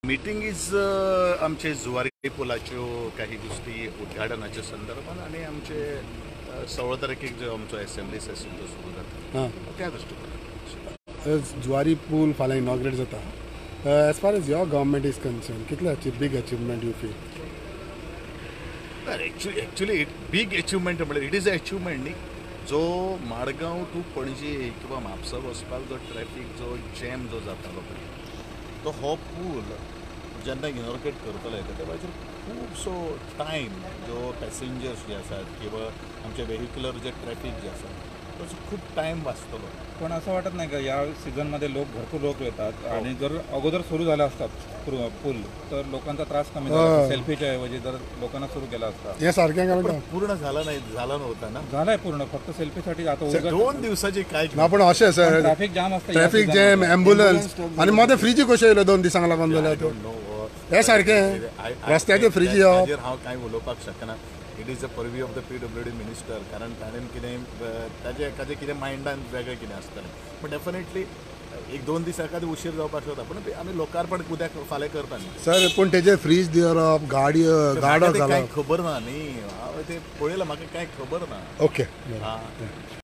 Meeting is आमचे जुवारी पुलाच्यो काही गोष्टी उद्घाटनाच्या संदर्भात आणि आमचे 16 तारखेक जो आमचो असेंब्ली सेशन जो सुरू जाता त्या दृष्टिकोनातल्यान जुवारी पूल फाल्यां इनॉग्रेट जाता. As far as your government is concern कितले big achievement you feel? Actually big achievement म्हणजे इट इज अ अचिवमेंट न्ही. जो माडगांव टू पणजी किंवा म्हापसा वचपाक जो ट्रॅफिक जो जॅम जो जातालो पळय तो हो पूल जेन्ना इनॉग्रेट करतले त्या वेळाचेर खुबसो टायम जो पॅसेंजर्स जे आसात किंवा आमचे व्हेहिक्युलर जे ट्रॅफिक जे आसा ताचो खूप टायम वाचतलो. पण असं वाटत नाही का या सीझनमध्ये भरपूर लोक येतात आणि जर अगोदर सुरू झाला असतात पूल तर लोकांचा त्रास कमी झाला. सेल्फीच्या ऐवजी जर लोकांना सुरू केला असता. हे सारखें पूर्ण झाला नव्हता ना. झालाय पूर्ण फक्त सेल्फीसाठी आता 2 दिवसाची काय ना. पण अशें सर ट्रॅफिक जाम असतं. ट्रॅफिक जॅम ॲम्ब्युलन्स आणि मदें फ्रिजी कशें येयल्यो 2 दिसांक लागून जाल्यार हे सारकें रस्त्याचे फ्रिजी येवप हांव कांय उलोवपाक शकना. It is the purview of the PWD minister. कारण ताणें कितें ताजे कितें मायंडान वेगळें कितें आसतलें. बट डेफिनेटली 1-2 दीस एखादी उशीर जावपाक शकता पण आमी लोकार्पण उद्या फाल्यां करता न्ही सर. पूण तेजे फ्रीज दिवप गाडो कांय खबर ना न्ही. हांव तें पळयलां म्हाका कांय खबर ना. ओके.